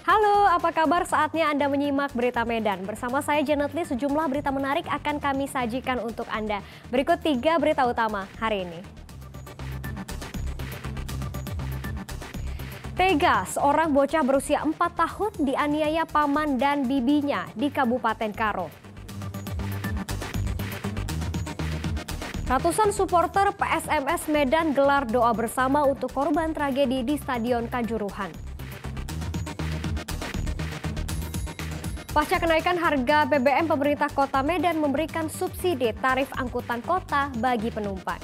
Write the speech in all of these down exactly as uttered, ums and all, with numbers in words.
Halo, apa kabar? Saatnya Anda menyimak Berita Medan. Bersama saya Janet Lee, sejumlah berita menarik akan kami sajikan untuk Anda. Berikut tiga berita utama hari ini. Tega, seorang bocah berusia empat tahun dianiaya paman dan bibinya di Kabupaten Karo. Ratusan supporter P S M S Medan gelar doa bersama untuk korban tragedi di Stadion Kanjuruhan. Pasca kenaikan harga B B M, pemerintah Kota Medan memberikan subsidi tarif angkutan kota bagi penumpang.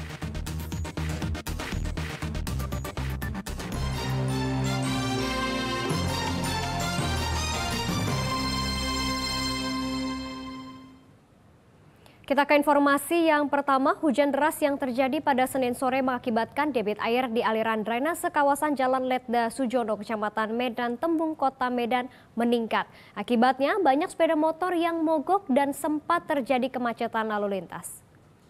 Kita ke informasi yang pertama, hujan deras yang terjadi pada Senin sore mengakibatkan debit air di aliran drainase kawasan Jalan Letda Sujono, Kecamatan Medan Tembung, Kota Medan meningkat. Akibatnya banyak sepeda motor yang mogok dan sempat terjadi kemacetan lalu lintas.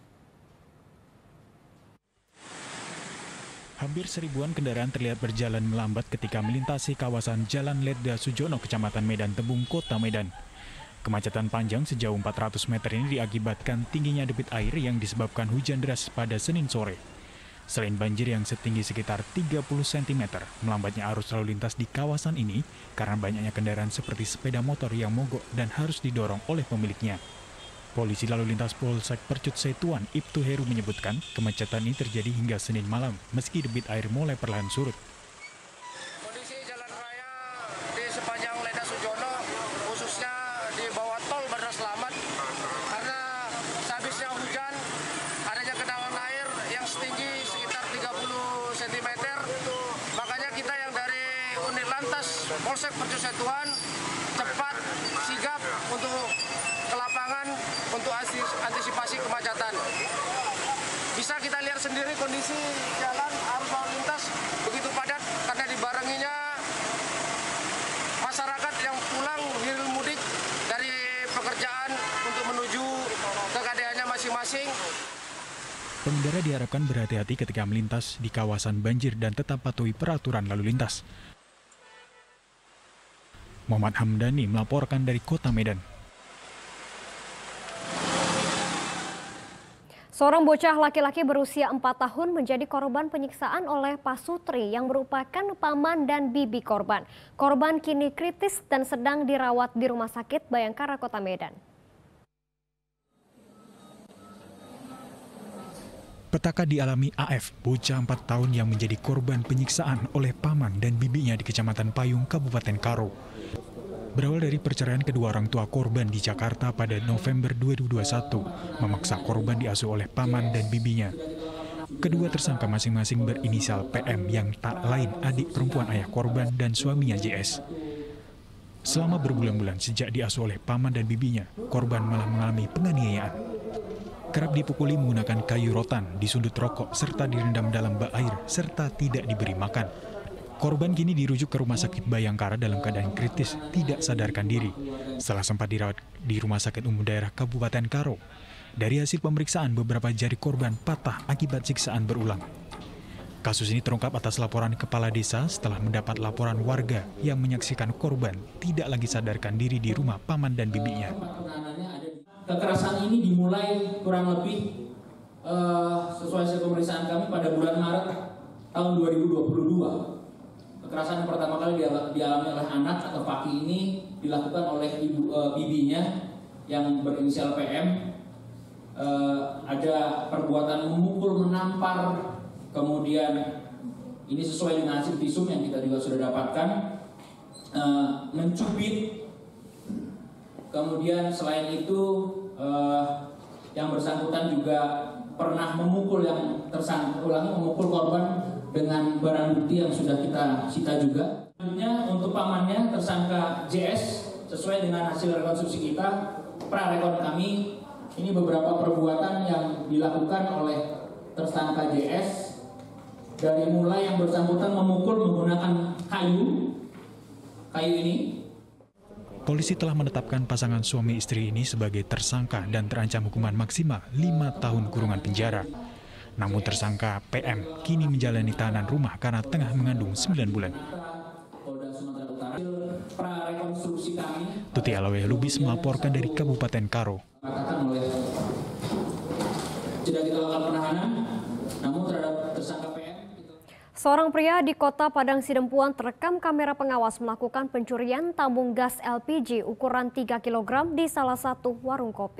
Hampir seribuan kendaraan terlihat berjalan melambat ketika melintasi kawasan Jalan Letda Sujono, Kecamatan Medan Tembung, Kota Medan. Kemacetan panjang sejauh empat ratus meter ini diakibatkan tingginya debit air yang disebabkan hujan deras pada Senin sore. Selain banjir yang setinggi sekitar tiga puluh sentimeter, melambatnya arus lalu lintas di kawasan ini karena banyaknya kendaraan seperti sepeda motor yang mogok dan harus didorong oleh pemiliknya. Polisi lalu lintas Polsek Percut Setuan, Ibtu Heru menyebutkan kemacetan ini terjadi hingga Senin malam meski debit air mulai perlahan surut. Kondisi jalan raya di sepanjang Letda Sujono, khususnya di bawah tol Bandar Slamet, karena sehabisnya hujan adanya genangan air yang setinggi sekitar tiga puluh sentimeter, makanya kita yang dari unit lantas Polsek Percut Setuan cepat sigap untuk ke lapangan untuk antisipasi kemacetan. Bisa kita lihat sendiri kondisi jalan arus lalu lintas begitu padat karena dibarenginya masyarakat yang pulang hilir mudik dari pekerjaan untuk menuju ke K D A-nya masing-masing. Pengendara diharapkan berhati-hati ketika melintas di kawasan banjir dan tetap patuhi peraturan lalu lintas. Muhammad Hamdani melaporkan dari Kota Medan. Seorang bocah laki-laki berusia empat tahun menjadi korban penyiksaan oleh pasutri yang merupakan paman dan bibi korban. Korban kini kritis dan sedang dirawat di Rumah Sakit Bayangkara, Kota Medan. Petaka dialami A F, bocah empat tahun yang menjadi korban penyiksaan oleh paman dan bibinya di Kecamatan Payung, Kabupaten Karo. Berawal dari perceraian kedua orang tua korban di Jakarta pada November dua ribu dua puluh satu, memaksa korban diasuh oleh paman dan bibinya. Kedua tersangka masing-masing berinisial P M yang tak lain adik perempuan ayah korban dan suaminya J S. Selama berbulan-bulan sejak diasuh oleh paman dan bibinya, korban malah mengalami penganiayaan. Kerap dipukuli menggunakan kayu rotan, disundut rokok, serta direndam dalam bak air, serta tidak diberi makan. Korban kini dirujuk ke Rumah Sakit Bayangkara dalam keadaan kritis, tidak sadarkan diri. Setelah sempat dirawat di Rumah Sakit Umum Daerah Kabupaten Karo, dari hasil pemeriksaan beberapa jari korban patah akibat siksaan berulang. Kasus ini terungkap atas laporan kepala desa setelah mendapat laporan warga yang menyaksikan korban tidak lagi sadarkan diri di rumah paman dan bibinya. Kekerasan ini dimulai kurang lebih uh, sesuai hasil pemeriksaan kami pada bulan Maret tahun dua ribu dua puluh dua. Kekerasan yang pertama kali dialami oleh anak atau Paki ini dilakukan oleh ibu e, bibinya yang berinisial P M. E, ada perbuatan memukul, menampar, kemudian ini sesuai dengan hasil visum yang kita juga sudah dapatkan, e, mencubit. Kemudian selain itu e, yang bersangkutan juga pernah memukul yang tersangka, ulangi memukul korban dengan barang bukti yang sudah kita sita juga. Selanjutnya untuk pamannya tersangka J S, sesuai dengan hasil rekonstruksi kita, prarekon kami, ini beberapa perbuatan yang dilakukan oleh tersangka J S, dari mulai yang bersangkutan memukul menggunakan kayu, kayu ini. Polisi telah menetapkan pasangan suami istri ini sebagai tersangka dan terancam hukuman maksimal lima tahun kurungan penjara. Namun tersangka P M kini menjalani tahanan rumah karena tengah mengandung sembilan bulan. Tuti Alawiyah Lubis melaporkan dari Kabupaten Karo. Katakan oleh tidak kita lakukan penahanan, namun terhadap tersangka P M. Seorang pria di Kota Padang Sidempuan terekam kamera pengawas melakukan pencurian tabung gas L P G ukuran tiga kilogram di salah satu warung kopi.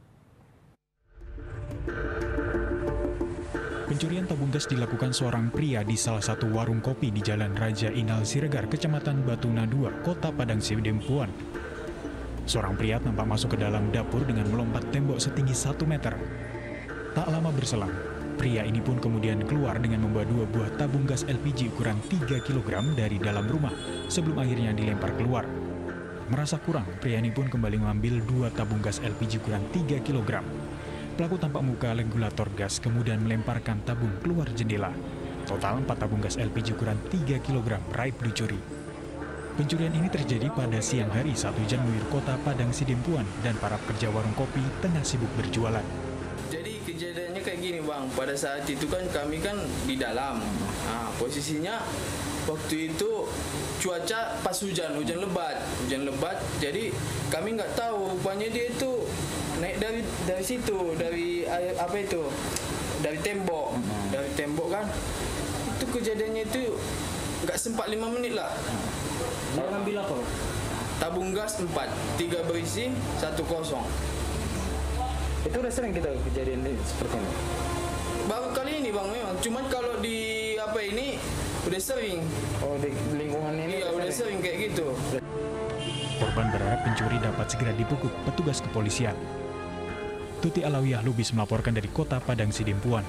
Pencurian tabung gas dilakukan seorang pria di salah satu warung kopi di Jalan Raja Inal Siregar, Kecamatan Batuna dua, Kota Padang Sidempuan. Seorang pria tampak masuk ke dalam dapur dengan melompat tembok setinggi satu meter. Tak lama berselang, pria ini pun kemudian keluar dengan membawa dua buah tabung gas L P G ukuran tiga kilogram dari dalam rumah sebelum akhirnya dilempar keluar. Merasa kurang, pria ini pun kembali mengambil dua tabung gas L P G ukuran tiga kilogram. Pelaku tampak membuka regulator gas kemudian melemparkan tabung keluar jendela. Total empat tabung gas L P G ukuran tiga kilogram raib dicuri. Pencurian ini terjadi pada siang hari saat hujan mengguyur Kota Padang Sidempuan dan para pekerja warung kopi tengah sibuk berjualan. Jadi kejadiannya kayak gini bang, pada saat itu kan kami kan di dalam, nah, posisinya waktu itu cuaca pas hujan, hujan lebat, hujan lebat, jadi kami nggak tahu, rupanya dia itu naik dari dari situ, dari air apa itu, dari tembok, dari tembok kan, itu kejadiannya itu nggak sempat lima menit lah. Dia ngambil apa? Tabung gas empat, tiga berisi, satu kosong. Itu udah sering kita kejadian seperti ini? Baru kali ini bang memang, cuman kalau di apa ini udah sering. Oh di lingkungan ini? Iya udah sering kayak gitu. Korban berharap pencuri dapat segera dibekuk petugas kepolisian. Tuti Alawiyah Lubis melaporkan dari Kota Padang Sidempuan.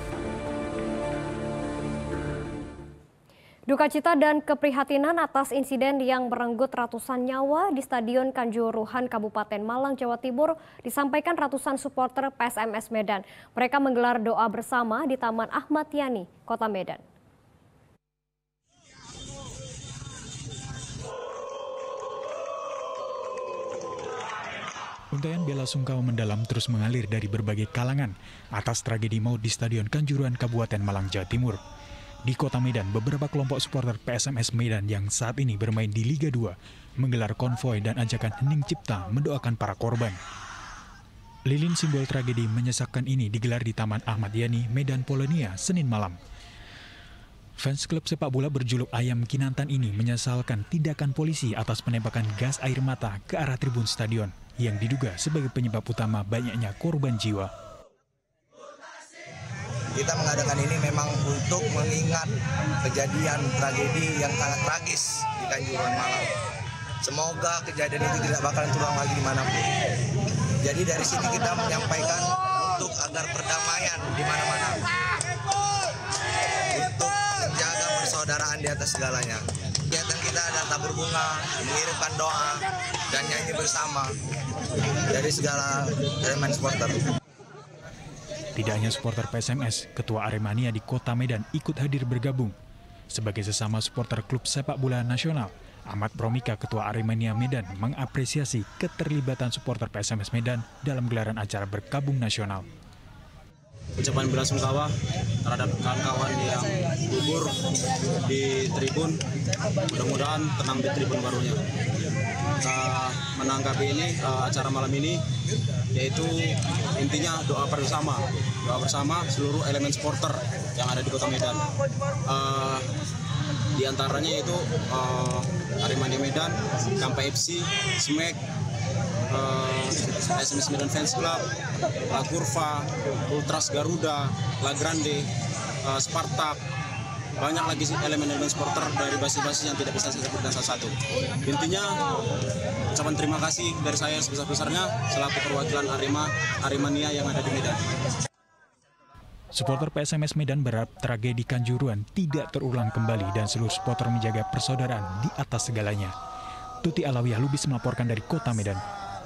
Duka cita dan keprihatinan atas insiden yang merenggut ratusan nyawa di Stadion Kanjuruhan Kabupaten Malang, Jawa Timur disampaikan ratusan supporter P S M S Medan. Mereka menggelar doa bersama di Taman Ahmad Yani, Kota Medan. Untaian bela sungkawa mendalam terus mengalir dari berbagai kalangan atas tragedi maut di Stadion Kanjuruhan Kabupaten Malang, Jawa Timur. Di Kota Medan, beberapa kelompok supporter P S M S Medan yang saat ini bermain di Liga dua menggelar konvoi dan ajakan hening cipta mendoakan para korban. Lilin simbol tragedi menyesakkan ini digelar di Taman Ahmad Yani, Medan Polonia, Senin malam. Fans klub sepak bola berjuluk Ayam Kinantan ini menyesalkan tindakan polisi atas penembakan gas air mata ke arah tribun stadion yang diduga sebagai penyebab utama banyaknya korban jiwa. Kita mengadakan ini memang untuk mengingat kejadian tragedi yang sangat tragis di Kanjuruhan Malang. Semoga kejadian itu tidak bakalan terulang lagi dimanapun. Jadi dari sini kita menyampaikan untuk agar perdamaian di mana-mana, untuk menjaga persaudaraan di atas segalanya. Kegiatan kita ada tabur bunga, mengirimkan doa, dan nyanyi bersama dari segala elemen supporter. Tidak hanya supporter P S M S, Ketua Aremania di Kota Medan ikut hadir bergabung. Sebagai sesama supporter klub sepak bola nasional, Ahmad Promika, Ketua Aremania Medan, mengapresiasi keterlibatan supporter P S M S Medan dalam gelaran acara berkabung nasional. Ucapan belasungkawa terhadap kawan-kawan yang gugur di tribun, mudah-mudahan tenang di tribun barunya. Uh, menanggapi ini uh, acara malam ini yaitu intinya doa bersama doa bersama seluruh elemen supporter yang ada di Kota Medan, uh, di antaranya itu uh, Aremania Medan, Kampai F C, Smack, uh, P S M S Medan Fans Club, La Curva, Ultras Garuda, La Grande, uh, Spartak. Banyak lagi elemen-elemen supporter dari basis-basis yang tidak bisa saya sebutkan satu-satu. Intinya, ucapan terima kasih dari saya sebesar-besarnya selaku perwakilan Arema, Aremania yang ada di Medan. Supporter P S M S Medan berharap tragedi Kanjuruhan tidak terulang kembali dan seluruh supporter menjaga persaudaraan di atas segalanya. Tuti Alawiyah Lubis melaporkan dari Kota Medan.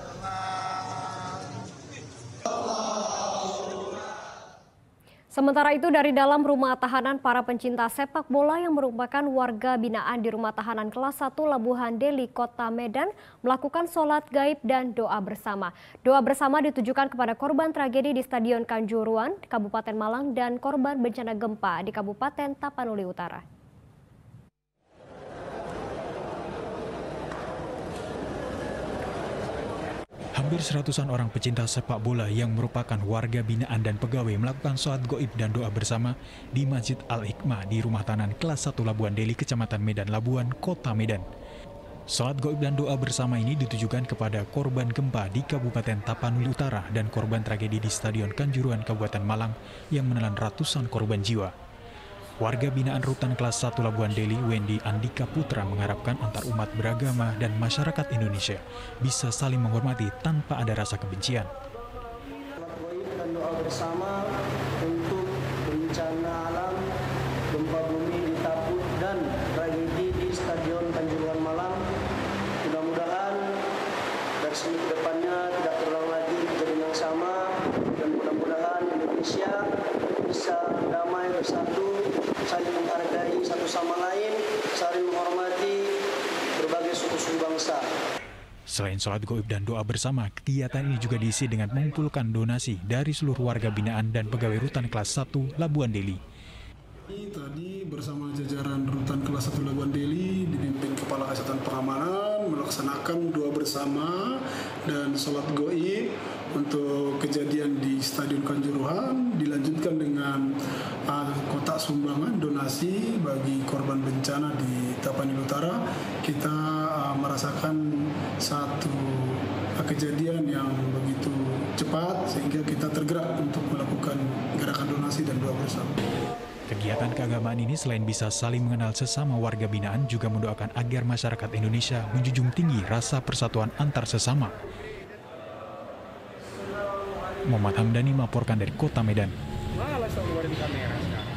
Sementara itu dari dalam rumah tahanan, para pencinta sepak bola yang merupakan warga binaan di rumah tahanan kelas satu Labuhan Deli, Kota Medan melakukan sholat gaib dan doa bersama. Doa bersama ditujukan kepada korban tragedi di Stadion Kanjuruhan, Kabupaten Malang dan korban bencana gempa di Kabupaten Tapanuli Utara. Hampir seratusan orang pecinta sepak bola yang merupakan warga binaan dan pegawai melakukan sholat goib dan doa bersama di Masjid Al-Hikmah di Rumah Tahanan Kelas satu Labuan Deli, Kecamatan Medan Labuan, Kota Medan. Sholat goib dan doa bersama ini ditujukan kepada korban gempa di Kabupaten Tapanuli Utara dan korban tragedi di Stadion Kanjuruhan Kabupaten Malang yang menelan ratusan korban jiwa. Warga binaan Rutan Kelas satu Labuan Deli, Wendy Andika Putra, mengharapkan antar umat beragama dan masyarakat Indonesia bisa saling menghormati tanpa ada rasa kebencian. Dan doa bersama untuk bencana alam, gempa bumi di Taput dan tragedi di Stadion Kanjuruhan Malang. Mudah-mudahan dari sini ke depannya tidak terulang lagi kejadian yang sama, dan mudah-mudahan Indonesia bisa damai, bersatu, saling menghargai satu sama lain, saling menghormati berbagai suku-suku bangsa. Selain sholat goib dan doa bersama, kegiatan ini juga diisi dengan mengumpulkan donasi dari seluruh warga binaan dan pegawai Rutan Kelas satu Labuan Deli. Tadi bersama jajaran Rutan Kelas satu Labuan Deli dipimpin Kepala Kesatuan Pengamanan melaksanakan doa bersama dan sholat goib untuk kejadian di Stadion Kanjuruhan, dilanjutkan dengan uh, kotak sumbangan donasi bagi korban bencana di Tapanuli Utara. Kita uh, merasakan satu uh, kejadian yang begitu cepat sehingga kita tergerak untuk melakukan gerakan donasi dan doa bersama. Kegiatan keagamaan ini selain bisa saling mengenal sesama warga binaan, juga mendoakan agar masyarakat Indonesia menjunjung tinggi rasa persatuan antar sesama. Muhammad Hamdani melaporkan dari Kota Medan.